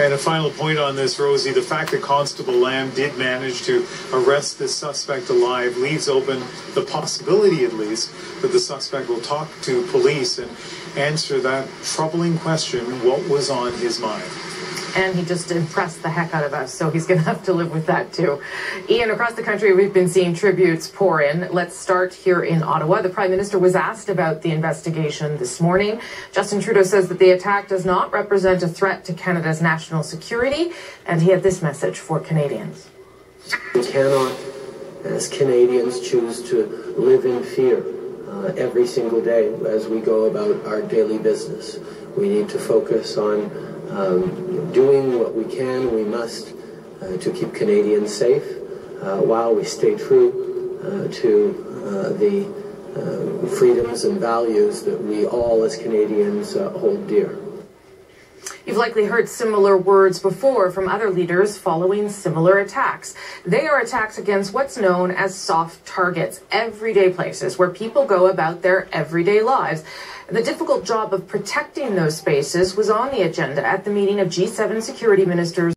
And a final point on this, Rosie, the fact that Constable Lamb did manage to arrest this suspect alive leaves open the possibility, at least, that the suspect will talk to police and answer that troubling question, what was on his mind? And he just impressed the heck out of us, so he's going to have to live with that too. Ian, across the country, we've been seeing tributes pour in. Let's start here in Ottawa. The Prime Minister was asked about the investigation this morning. Justin Trudeau says that the attack does not represent a threat to Canada's national security, and he had this message for Canadians. We cannot, as Canadians, choose to live in fear every single day as we go about our daily business. We need to focus on doing what we can, we must, to keep Canadians safe while we stay true to the freedoms and values that we all as Canadians hold dear. You've likely heard similar words before from other leaders following similar attacks. They are attacks against what's known as soft targets, everyday places where people go about their everyday lives. The difficult job of protecting those spaces was on the agenda at the meeting of G7 security ministers